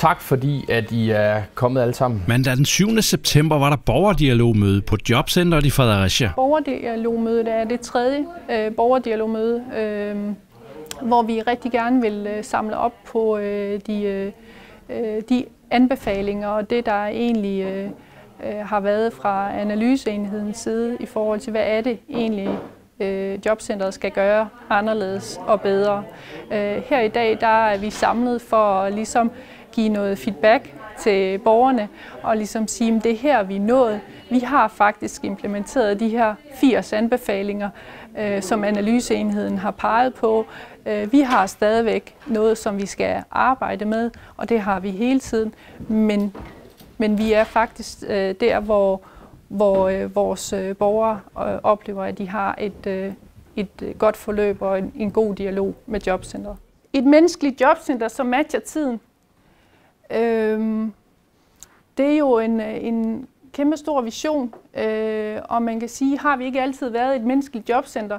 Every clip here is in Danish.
Tak fordi, at I er kommet alle sammen. Mandag den 7. september var der borgerdialogmøde på Jobcentret i Fredericia. Borgerdialogmødet er det tredje borgerdialogmøde, hvor vi rigtig gerne vil samle op på de anbefalinger og det, der egentlig har været fra analyseenhedens side i forhold til, hvad er det egentlig Jobcentret skal gøre anderledes og bedre. Her i dag der er vi samlet for at ligesom give noget feedback til borgerne og ligesom sige, at det er her vi er nået. Vi har faktisk implementeret de her 80 anbefalinger, som analyseenheden har peget på. Vi har stadigvæk noget, som vi skal arbejde med, og det har vi hele tiden. Men vi er faktisk der, hvor vores borgere oplever, at de har et godt forløb og en god dialog med Jobcentret. Et menneskeligt jobcenter, som matcher tiden, det er jo en kæmpe stor vision, og man kan sige, har vi ikke altid været et menneskeligt jobcenter?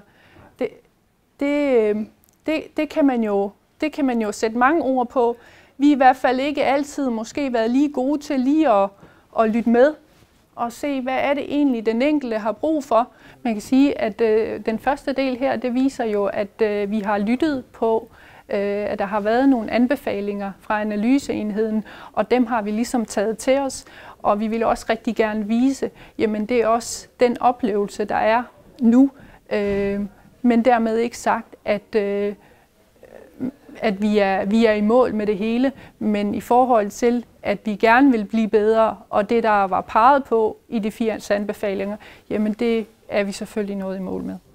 Det kan man jo sætte mange ord på. Vi har i hvert fald ikke altid måske været lige gode til lige at lytte med og se, hvad er det egentlig, den enkelte har brug for. Man kan sige, at den første del her, det viser jo, at vi har lyttet på, at der har været nogle anbefalinger fra analyseenheden, og dem har vi ligesom taget til os, og vi vil også rigtig gerne vise, jamen det er også den oplevelse, der er nu, men dermed ikke sagt, at vi er i mål med det hele, men i forhold til, at vi gerne vil blive bedre, og det, der var peget på i de 80 anbefalinger, jamen det er vi selvfølgelig nået i mål med.